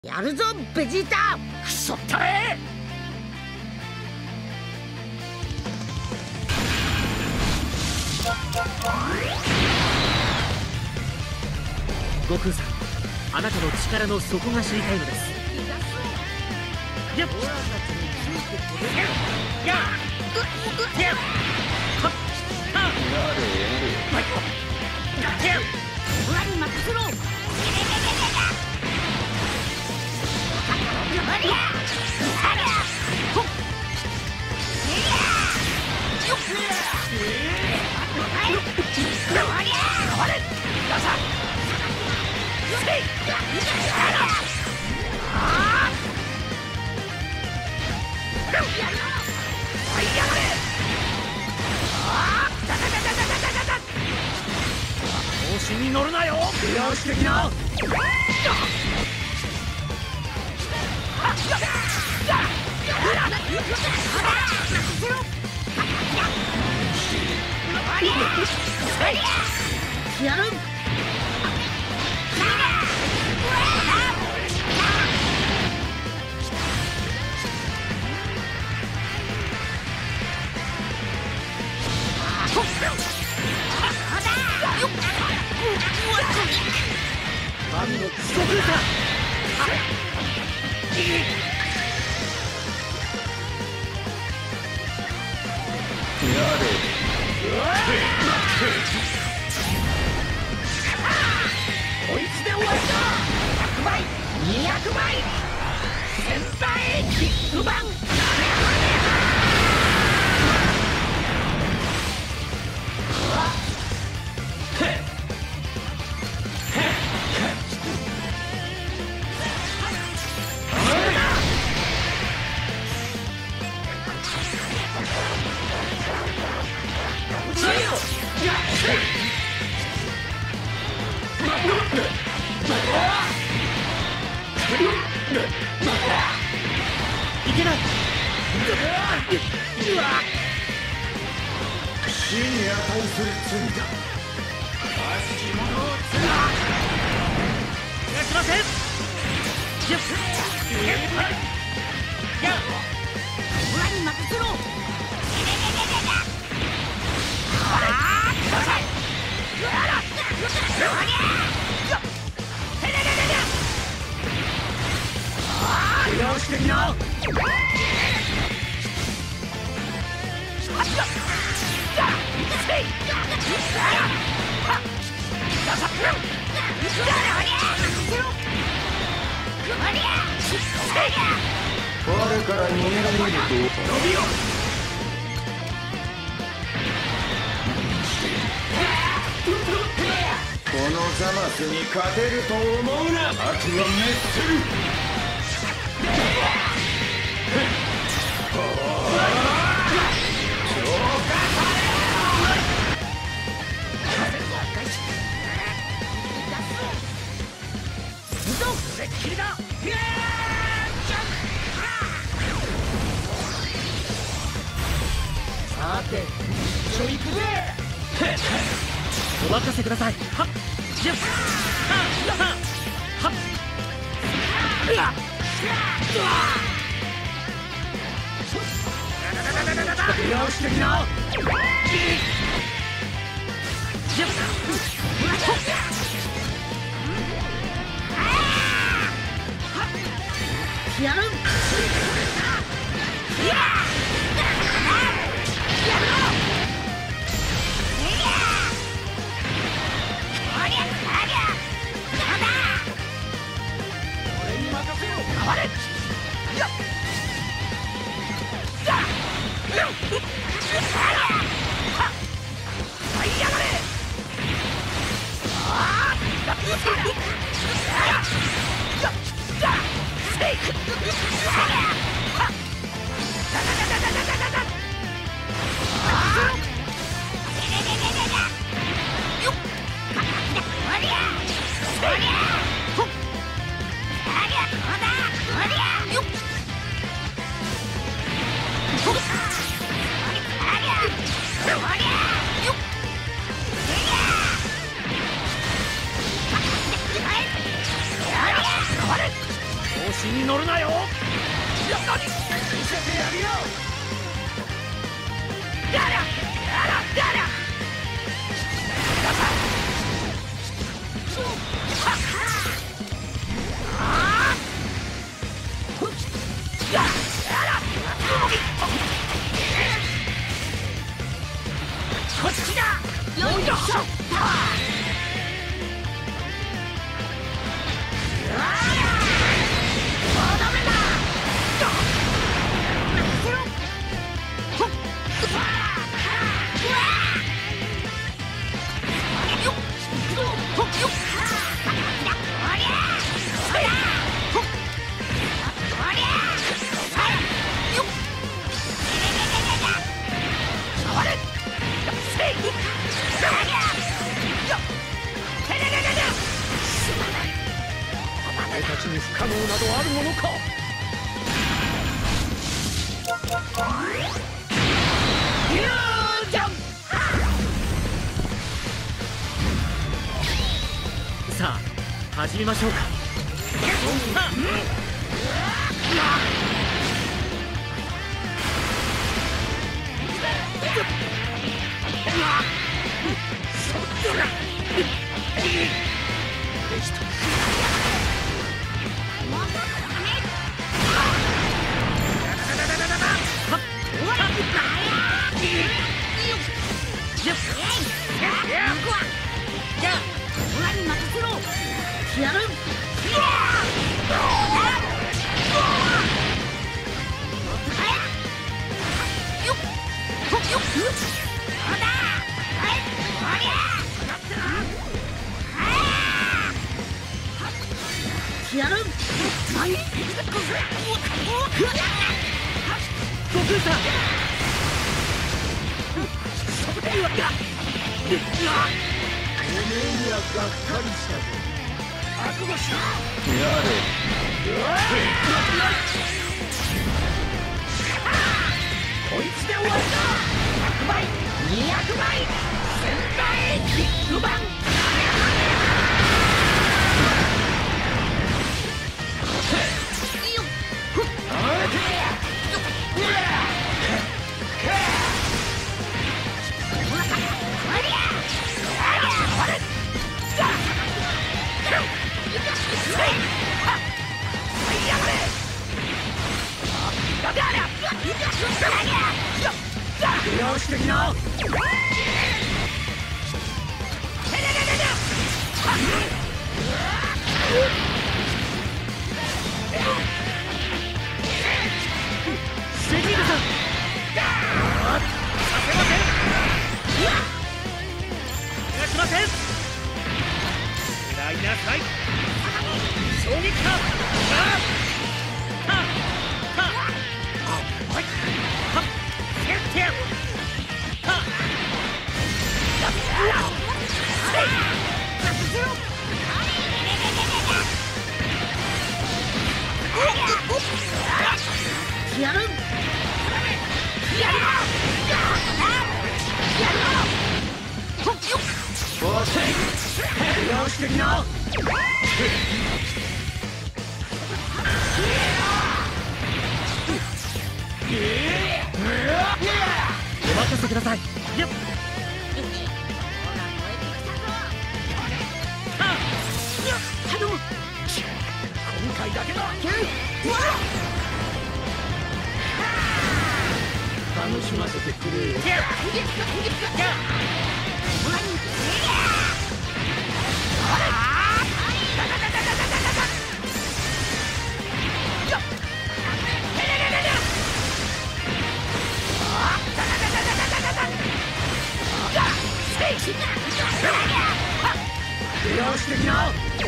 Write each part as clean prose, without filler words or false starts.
やるぞベジータ。 くそったれ。悟空さん、あなたの力の底が知りたいのです。やっやっやっはっはっオラに任せろ。 調子に乗るなよ。よし的な。 やる。 神の地獄だ。こいつで終わりだ。100倍200倍1000倍ビッグバン。いけない。 死に値する罪だ。悪しき者を逃がしません。やっやっオラに任せろ。 よし的な。 我から逃げられると伸びよ。 このザマスに勝てると思うな。悪は滅する。 さて、一緒行くぜ。お任せください。はっやっはっはっよし的な。 やる。 俺に任せろ。変われ。やっはいやがれ。 子に乗るなよ。やったに見せてやるよ。やらやらやら。こっちだ。よいしょ。お前たちに不可能などあるものか。フュージョン。さあ始めましょうか。 やる。やる。何？悟空さん。 おめえにはがっかりしたぞ。 覚悟しろ。 やれ。 こいつで終わりだ。100倍200倍1000倍ビッグバン。よし的な。 ベジータさん。 させません。逃がしません。食らいなさい。衝撃波。 やる。 よし的な。 お任せください。やっ。頼む。 今回だけだ。 楽しませてくれよ。 よし的な。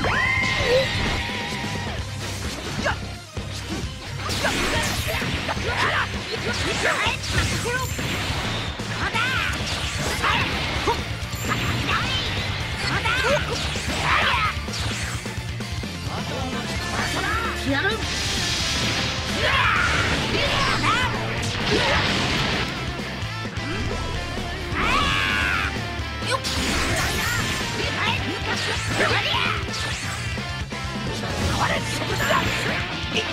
やる。 これそこだ。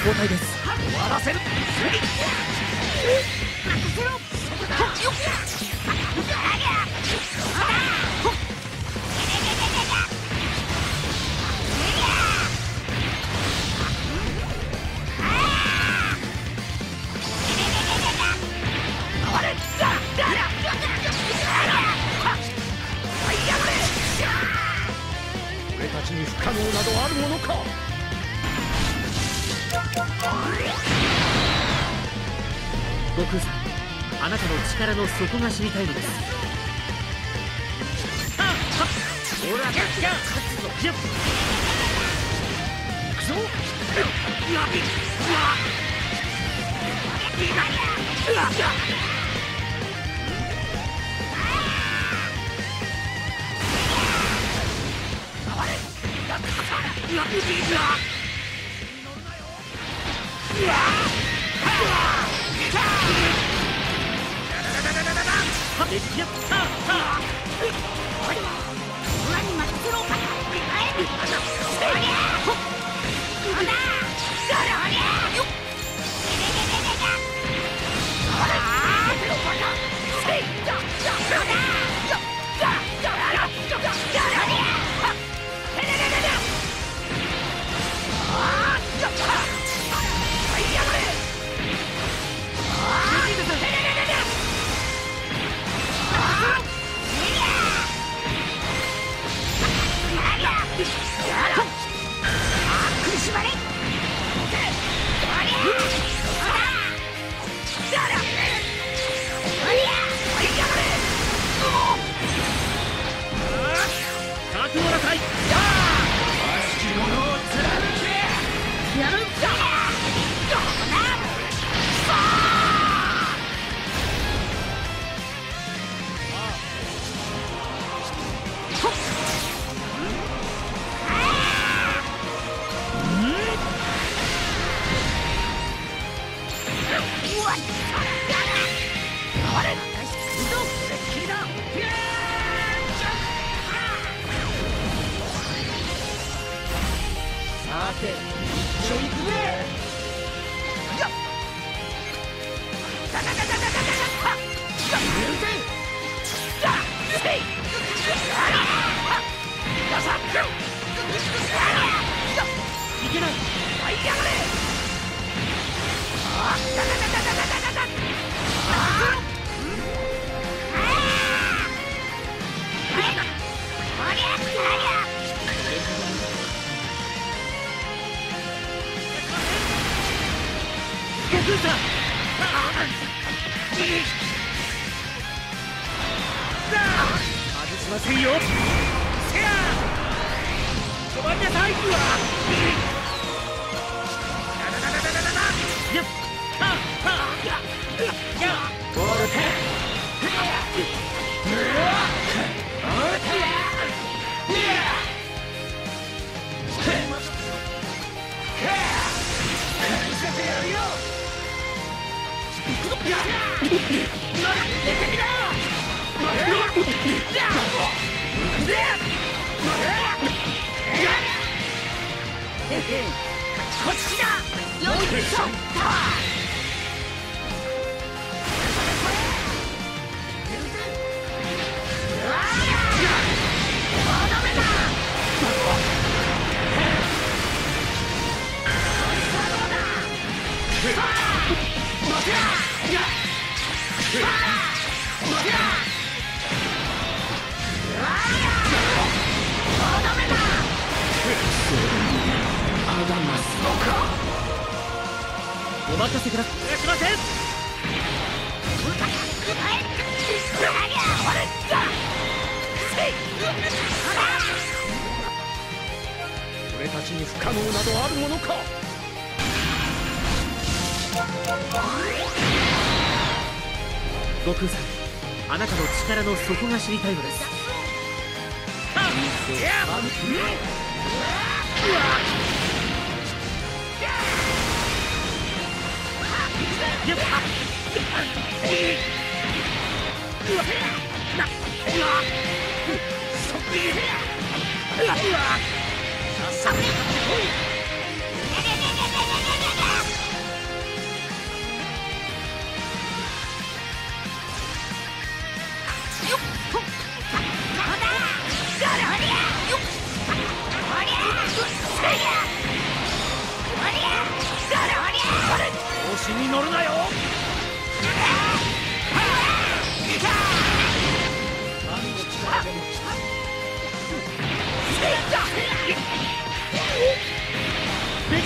交代です。 終わらせる。任せろ。俺たちに不可能などあるものか。 悟空さん、あなたの力の底が知りたいのです。 俺は勝つぞ。行くぞ。さて、一緒行くぜ。 いけない。悟空さん、外しませんよ。せや、止まりなさい。 こっちだ。よいしょ。 お任せください。しません。 俺たちに不可能などあるものか。 悟空さん、あなたの力の底が知りたいのです。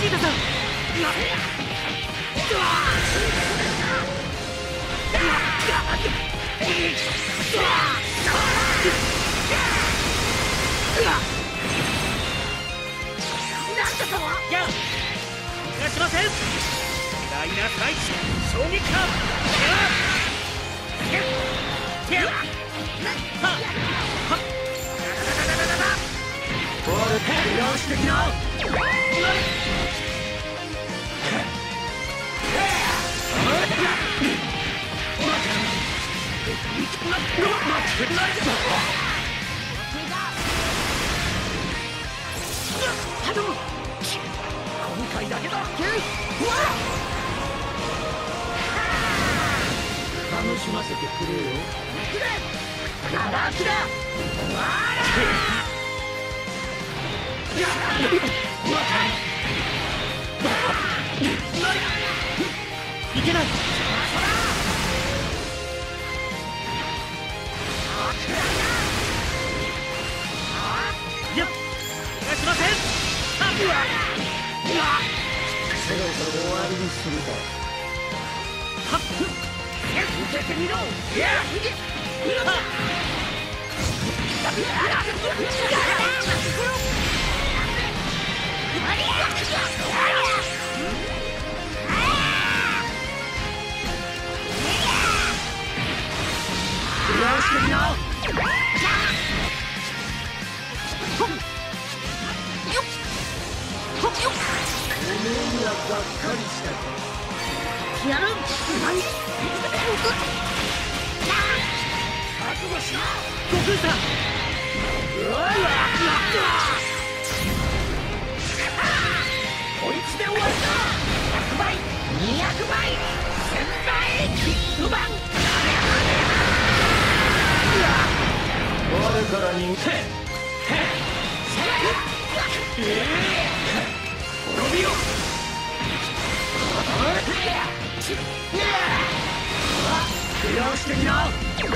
ジータさん。いや、逃がしません。大な大地衝撃波。よし的な。今回だけだ。楽しませてくれよ。いけない。いや、逃がしません。そろそろ終わりにするだ。はっ、受けてみろ。やる。覚悟しろ。悟空さん。こいつで終わりだ。100倍、200倍、1000倍、キックバン。 我から人間。 滅びよ。 よし的な。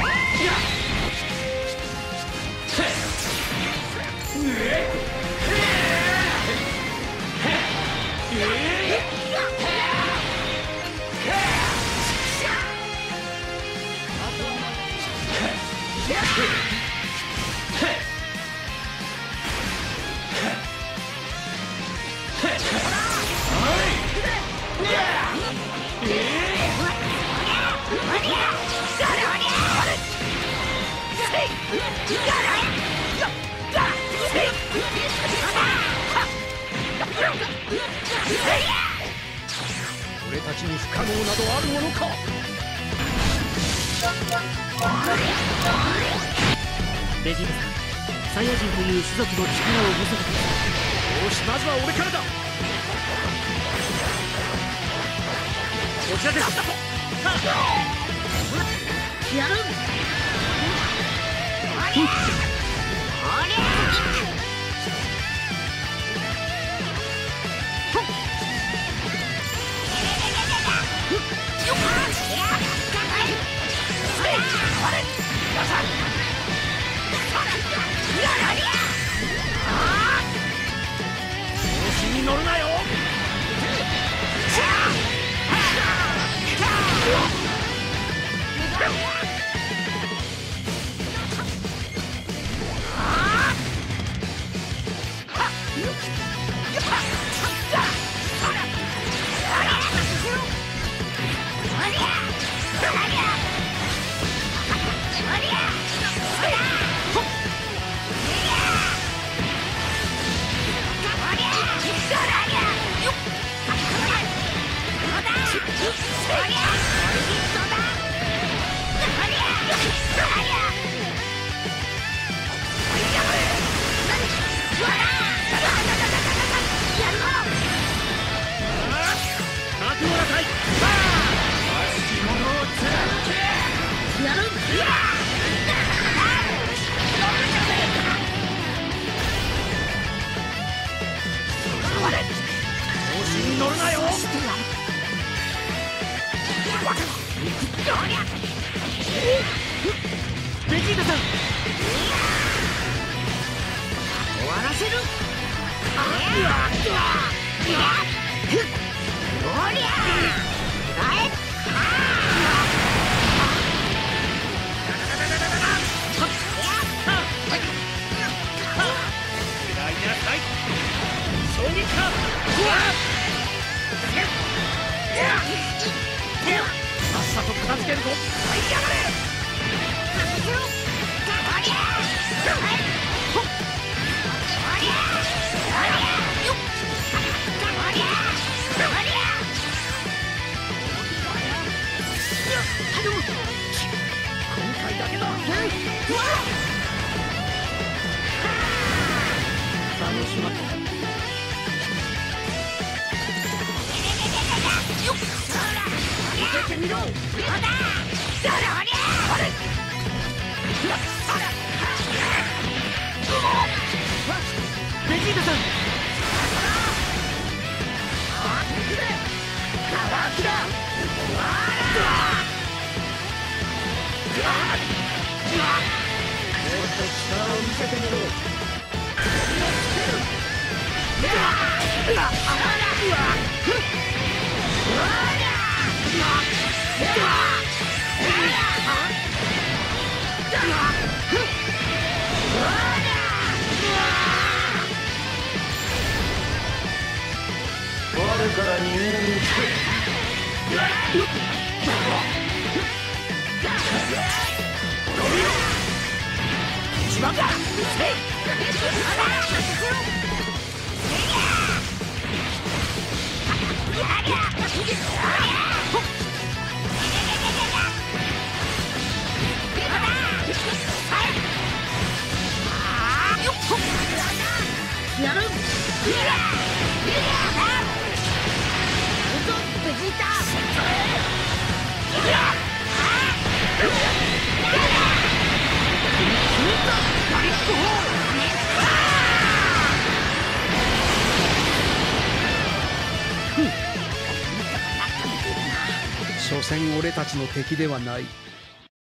俺たちに不可能などあるものか。ベジータさん、サイヤ人という種族の力を見せてください。よし、まずは俺からだ。こちらです。やる。調子に乗るなよ。乗るなよ。ベジータさん、終わらせる。 りゃ衝撃か。さっさと片付けるぞ。 はいやがれ。今回だけだ。楽しまった。受けてみろ。 ベジータさん。 もっと力を見せてみろ。 我から逃げられる。 一番だ。やる。ベジータ。 所詮俺たちの敵ではない。